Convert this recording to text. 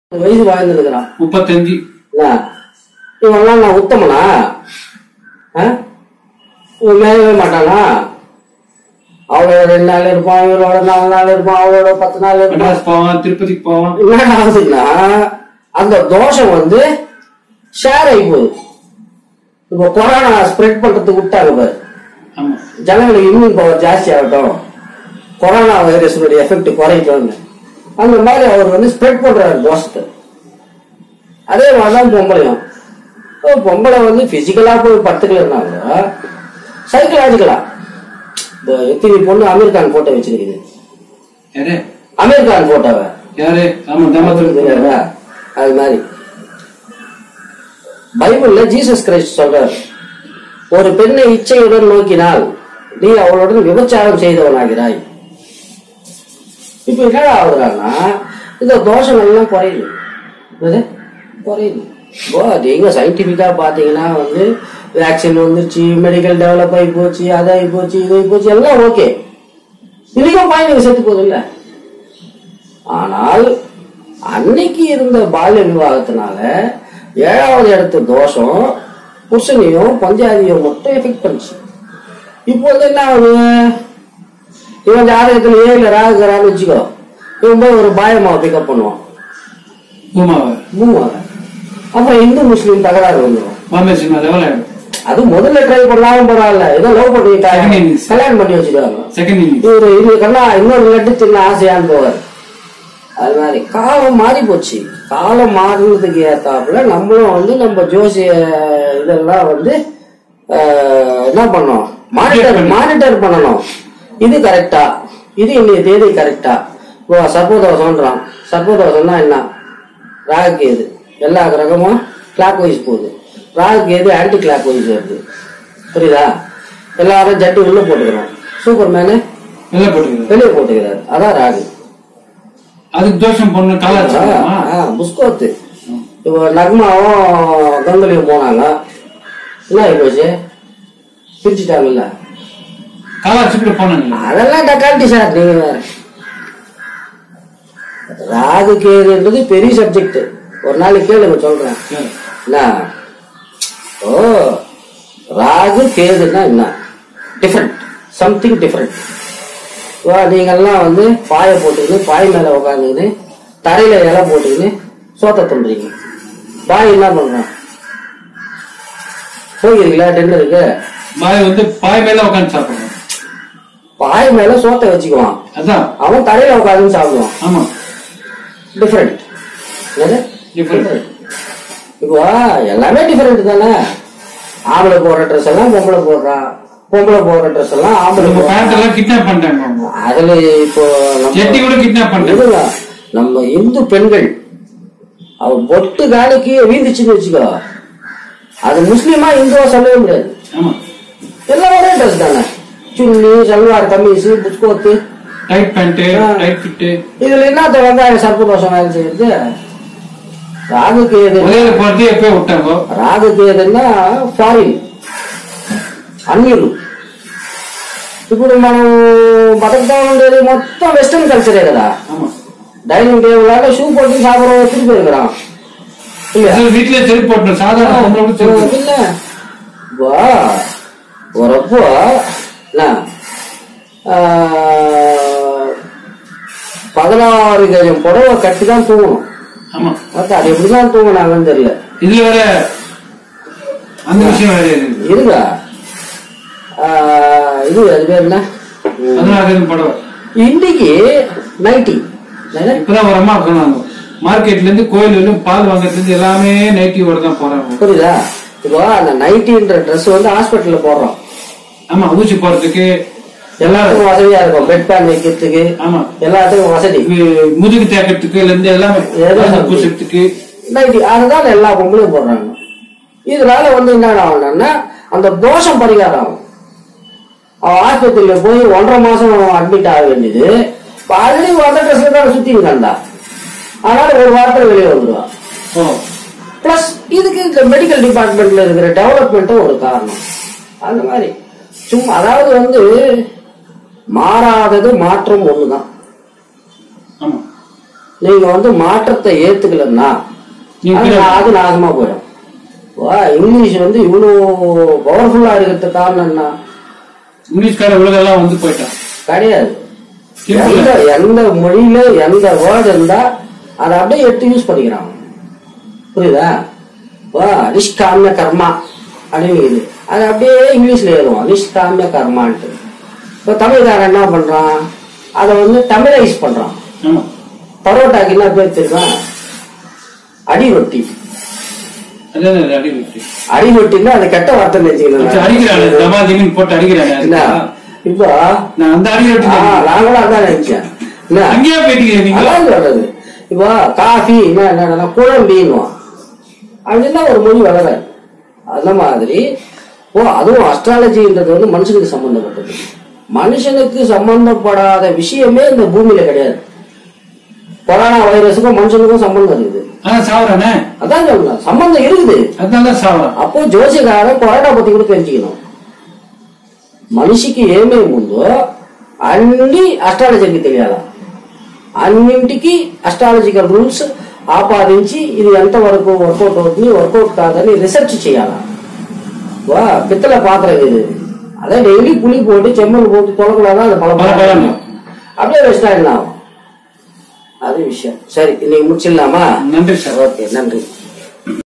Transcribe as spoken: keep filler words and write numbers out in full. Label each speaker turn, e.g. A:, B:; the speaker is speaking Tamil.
A: வயசு வாழ்ந்துருக்கிறான்
B: முப்பத்தஞ்சு.
A: இவெல்லாம் நான் உத்தமனா? மேலவே மாட்டானா? அவளோட ரெண்டு நாள் இருப்பான், இவரோட நாலு நாள் இருப்பான், அவளோட பத்து நாள் இருப்பான்,
B: திருப்பதிக்கு போவான்.
A: என்ன ஆகுதுன்னா அந்த தோஷம் வந்து ஷேர் ஆகி போகுது. இப்ப கொரோனா ஸ்ப்ரெட் பண்றதுக்கு விட்டாங்க பாரு, ஜனங்களுக்கு இம்யூன் பவர் ஜாஸ்தி ஆகட்டும், கொரோனா வைரஸுடைய எஃபெக்ட் குறையிட்டோன்னு அந்த மாதிரி அவர் வந்து ஸ்ப்ரெட் பண்றாரு தோஷத்தை. அதே மாதிரிதான் பொம்பளையும். பொம்பளை வந்து பிசிக்கலா போய் படுத்துக்கலன்னா சைக்கலாஜிக்கலா எத்தனை பொண்ணு அமீர்கான் போட்டோ வச்சிருக்குது. அமீர்கான் போட்டோவை அது மாதிரி பைபிள்ல ஜீசஸ் கிரைஸ்ட் சொல்றார், ஒரு பெண்ணை இச்சையுடன் நோக்கினால் நீ அவளுடன் விபச்சாரம் செய்தவனாகிறாய். இப்ப என்ன ஆகுறான்னா இந்த தோஷம் எல்லாம் குறையுது குறையுது. நீங்க சயின்டிபிக்கா பாத்தீங்கன்னா வந்து வேக்சின் வந்துருச்சு, மெடிக்கல் டெவலப் ஆகி போச்சு, அதாகி போச்சு, இதாகி போச்சு, எல்லாம் ஓகே. இன்னைக்கும் பாய்ங்க செத்து போகுது இல்ல. ஆனால் அன்னைக்கு இருந்த பால்ய விவாகத்தினால ஏழாவது இடத்து தோஷம் புருஷனையும் பஞ்சாதியும் மட்டும் எஃபெக்ட் பண்ணுச்சு. இப்போ வந்து என்ன ஆகுது, இவன் ஜாதகத்துல ஏழுல ராகுறான்னு வச்சுக்கோ, இவன் போய் ஒரு பாயமாவை பிக்கப் பண்ணுவான், பூமாவை. அப்புறம் இந்து முஸ்லீம் தகராறு வந்துடும். அது முதல்ல ட்ரை பண்ணாலும் பரவாயில்ல, ஏதோ லவ் பண்ணி கல்யாணம் பண்ணி வச்சுக்காங்க. இவரு இது கண்ணா இன்னொரு லட்டு தின்ன ஆசையான்னு போவார். அது மாதிரி காலம் மாறி போச்சு. காலம் மாறினதுக்கு ஏத்தாப்புல நம்மளும் வந்து நம்ம ஜோசிய இதெல்லாம் வந்து என்ன பண்ணோம், மானிட்டர் மானிட்டர் பண்ணணும். இது கரெக்டா, இது இன்னைய தேதி கரெக்டா. சர்ப்பதோஷம்ன்றான். சர்ப்பதோஷம்னா என்ன? ராகுக்கு எது எல்லா கிரகமும் கிளாக் வைஸ் போகுது, ராகுக்கு எது ஆன்டி கிளாக் வைஸ் வருது. புரியுதா? எல்லாரும் ஜட்டி உள்ள போட்டுக்கிறோம், சூப்பர் மேனு வெளியே போட்டுக்கிறாரு, அதான் ராகு.
B: அதுக்கு தோஷம் பொண்ணு
A: புஸ்கோத்து. இப்போ நக்மாவும் கங்கலியும் போனாங்க, என்ன ஆகி போச்சு, பிரிச்சுட்டாங்கல்ல. அதெல்லாம் டக்காண்டி சார். நீங்க வேற ராகு கேதுன்றது பெரிய சப்ஜெக்ட், ஒரு நாளைக்கு கேளுங்க சொல்றேன். ஓ ராகு கேதுன்னா என்ன டிஃபரெண்ட், சம்திங் டிஃபரெண்ட். நீங்கெல்லாம் வந்து பாய போட்டுக்கின்னு பாய் மேல உட்காந்துக்கின்னு தரையில இலை போட்டுக்கின்னு சோத்த தந்துறீங்க. பாய் என்ன பண்றான், போகிறீங்களா டென்னருக்கு?
B: பாய் வந்து பாய் மேல உட்காந்து சாப்பிடுறான்,
A: பாய் மேல சோத்த வச்சுக்குவான், அவன் தரையில உட்காந்து சாப்பிடுவான். ஆமா, டிஃபரெண்ட். இப்போ எல்லாமே டிஃபரெண்ட் தானே. ஆம்பளை போடுற ட்ரெஸ் எல்லாம் பொம்பளை போடுறான், பொம்பளை போடுற ட்ரெஸ் எல்லாம் ஆம்பளை
B: கிட்னாப் பண்றாங்க.
A: அதுல இப்போ நம்ம இந்து பெண்கள் அவ பொட்டு காலைக்கு வீந்துச்சுன்னு வச்சுக்கோ, அது முஸ்லீமா இந்துவா சொல்லவே முடியாது. எல்லாம் ஒரே ட்ரெஸ் தானே, சுன்னி சல்வார் கமீஸ் புஸ்கோத்து
B: டைட் பேண்ட் டைட் ஃபிட்.
A: இதுல என்னத்த வெங்காயம் சர்ப்பதோஷம் வேலை செய்யுது. ராகு கேது
B: எப்ப விட்டாங்க,
A: ராகு கேதுன்னா ஃபாரின் அந்நியர். ఇప్పుడు మనం బతకతా ఉండేది మొత్తం వెస్టర్న్ కల్చరే కదా. டைனிங் டேபிள் ஆக ஷூ போட்டு சாப்பிட வச்சுட்டு போயிருக்கிறான்.
B: வீட்டுல செருப்பு போட்டு சாதாரண
A: இல்ல வரப்போ பதினாறு கஜம் புடவை கட்டிதான் தூங்கணும். அது எப்படிதான் தூங்கினாங்கன்னு தெரியல.
B: இதுல வேற அந்த விஷயம் வேற
A: இருங்க. இது அது பேர் என்ன, இன்னைக்கு நைட்டி.
B: இப்பதான் ஒரு அம்மா சொன்னாங்க, மார்க்கெட்ல இருந்து கோயில் வரையும் பால் வாங்கறதுல இருந்து எல்லாமே நைட்டியோட தான் போறாங்க.
A: புரியுதா? இப்போ அந்த நைட்டின்ற ட்ரெஸ் வந்து ஹாஸ்பிட்டல்ல போடுறோம்.
B: ஆமா, ஊசி போறதுக்கு
A: எல்லாத்துக்கும் வசதியா இருக்கும், பெட் பேன் வைக்கிறதுக்கு. ஆமா, எல்லாத்துக்கும் வசதி,
B: முதுகு தேக்கிறதுக்கு இருந்து எல்லாமே பூசத்துக்கு
A: நைட்டி. அதுதான் எல்லா பொம்பளையும் போடுறாங்க. இதனால வந்து என்ன ஆகும்னா அந்த தோஷம் பரிகாரம் ஆகும். அவன் ஆஸ்பத்திரியில போய் ஒன்றரை மாசம் அட்மிட் ஆக வேண்டியது ஆல்ரெடி வந்த ட்ரெஸ்ல தான் சுத்தி இருந்தா, அதனால ஒரு வாரத்துல வெளியே வந்துடுவான். பிளஸ் இதுக்கு இந்த மெடிக்கல் டிபார்ட்மெண்ட்ல இருக்கிற டெவலப்மெண்ட்டும் ஒரு காரணம். அந்த மாதிரி சும்மா அதாவது வந்து மாறாதது மாற்றம் ஒண்ணுதான். நீங்க வந்து மாற்றத்தை ஏத்துக்கலன்னா அது நாசமா போயிடும். இங்கிலீஷ் வந்து இவ்வளவு பவர்ஃபுல்லா இருக்கிறது காரணம் என்ன?
B: இங்கிலீஷ்கார உலகெல்லாம் வந்து போயிட்டான் கிடையாது.
A: எந்த எந்த மொழியில எந்த வேர்டு இருந்தா அதை அப்படியே எடுத்து யூஸ் பண்ணிக்கிறாங்க. புரியுதா? நிஷ்காமிய கர்மா அப்படின்னு அது அப்படியே இங்கிலீஷ்ல எழுதுவோம் நிஷ்காமிய கர்மான்ட்டு. இப்ப தமிழ்காரன் என்ன பண்றான்? அதை வந்து தமிழைஸ் பண்றான். பரோட்டாக்கு என்ன பேர் தெரியுமா? அடி ரொட்டி. அடி ரொட்டின்னா அது கெட்ட வார்த்தை நினைச்சுக்கணும்.
B: போட்டு அடிக்கிறாங்க.
A: இப்போ நாங்களும் அதான் நினைச்சேன். சொல்றது இப்போ காஃபி என்ன குழம்பின்னுவான் அப்படின்னா ஒரு மொழி வளர. அந்த மாதிரி ஓ அதுவும் அஸ்ட்ராலஜின்றது வந்து மனுஷனுக்கு சம்பந்தப்பட்டது. மனுஷனுக்கு சம்பந்தப்படாத விஷயமே இந்த பூமியில கிடையாது. கொரோனா வைரஸுக்கும் மனுஷனுக்கும் சம்பந்தம் இருக்குது. அதான் சொல்லணும் சம்பந்தம் இருக்குது. அப்போ ஜோசியக்காரன் கொரோனா பத்தி கூட தெரிஞ்சுக்கணும். మనిషికి ఏమేమి ఉందో అన్ని అస్ట్రాలజీకి తెలియాలి. అన్నింటికి అస్ట్రాలజికల్ రూల్స్ ఆపాదించి ఇది ఎంతవరకు వర్కౌట్ అవుతుంది వర్కౌట్ కాదని రీసెర్చ్ చేయాలి. వా పిత్తల పాత్ర ఇది. అదే డైలీ పులి పోட்டு చెమ్మలు போட்டு தொலைக்கூடாதான் அது பல பலம் அப்படியே ரெஸ்ட் ஆயிடலாம். அது விஷயம். சரி இன்னைக்கு முடிச்சிடலாமா?
B: நன்றி சார்.
A: ஓகே நன்றி.